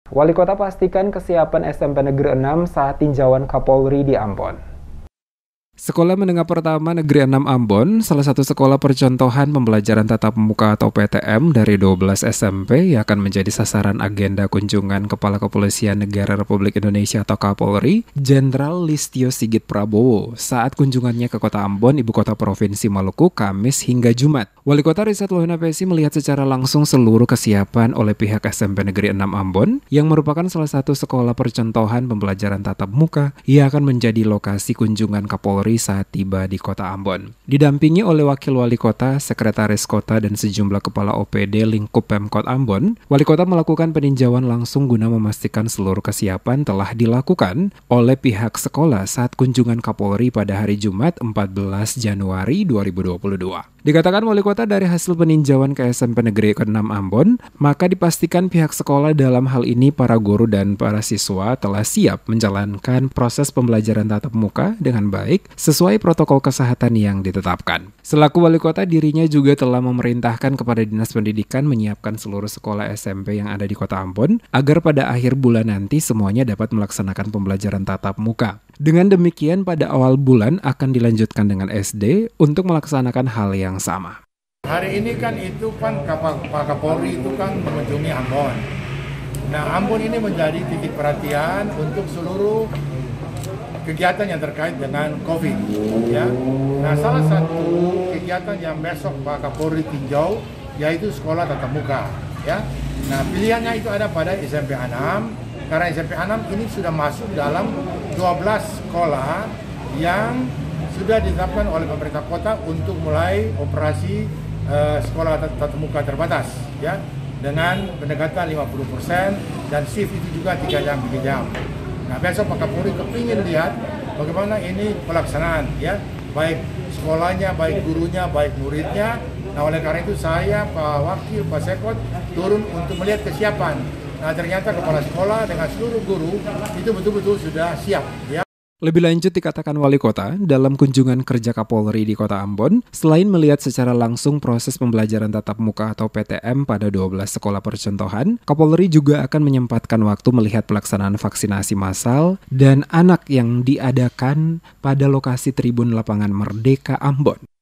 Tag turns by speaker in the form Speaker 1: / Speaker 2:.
Speaker 1: Wali Kota pastikan kesiapan SMP Negeri 6 saat tinjauan Kapolri di Ambon.
Speaker 2: Sekolah Menengah Pertama Negeri 6 Ambon, salah satu sekolah percontohan pembelajaran tatap muka atau PTM dari 12 SMP yang akan menjadi sasaran agenda kunjungan Kepala Kepolisian Negara Republik Indonesia atau Kapolri, Jenderal Listio Sigit Prabowo saat kunjungannya ke Kota Ambon, Ibu Kota Provinsi Maluku, Kamis hingga Jumat. Wali Kota Rizat Lohinapesi melihat secara langsung seluruh kesiapan oleh pihak SMP Negeri 6 Ambon yang merupakan salah satu sekolah percontohan pembelajaran tatap muka yang akan menjadi lokasi kunjungan Kapolri saat tiba di Kota Ambon. Didampingi oleh Wakil Wali Kota, Sekretaris Kota, dan sejumlah Kepala OPD lingkup Pemkot Ambon, Wali Kota melakukan peninjauan langsung guna memastikan seluruh kesiapan telah dilakukan oleh pihak sekolah saat kunjungan Kapolri pada hari Jumat 14 Januari 2022. Dikatakan Wali Kota dari hasil peninjauan ke SMP Negeri 6 Ambon, maka dipastikan pihak sekolah dalam hal ini para guru dan para siswa telah siap menjalankan proses pembelajaran tatap muka dengan baik sesuai protokol kesehatan yang ditetapkan. Selaku Wali Kota, dirinya juga telah memerintahkan kepada Dinas Pendidikan menyiapkan seluruh sekolah SMP yang ada di Kota Ambon agar pada akhir bulan nanti semuanya dapat melaksanakan pembelajaran tatap muka. Dengan demikian, pada awal bulan akan dilanjutkan dengan SD untuk melaksanakan hal yang sama.
Speaker 3: Hari ini kan Pak Kapolri itu kan mengunjungi Ambon. Nah, Ambon ini menjadi titik perhatian untuk seluruh kegiatan yang terkait dengan COVID. Ya. Nah, salah satu kegiatan yang besok Pak Kapolri tinjau yaitu sekolah tatap muka. Ya. Nah, pilihannya itu ada pada SMP 6. Karena SMP 6 ini sudah masuk dalam 12 sekolah yang sudah ditetapkan oleh pemerintah kota untuk mulai operasi sekolah tatap muka terbatas, ya, dengan pendekatan 50% dan shift itu juga 3 jam 3 jam. Nah, besok Pak Kapolri kepingin lihat bagaimana ini pelaksanaan, ya, baik sekolahnya, baik gurunya, baik muridnya. Nah, oleh karena itu saya, Pak Wakil, Pak Sekot turun untuk melihat kesiapan. Nah, ternyata kepala sekolah dengan seluruh guru itu betul-betul sudah siap, ya.
Speaker 2: Lebih lanjut dikatakan Wali Kota, dalam kunjungan kerja Kapolri di Kota Ambon, selain melihat secara langsung proses pembelajaran tatap muka atau PTM pada 12 sekolah percontohan, Kapolri juga akan menyempatkan waktu melihat pelaksanaan vaksinasi massal dan anak yang diadakan pada lokasi Tribun Lapangan Merdeka Ambon.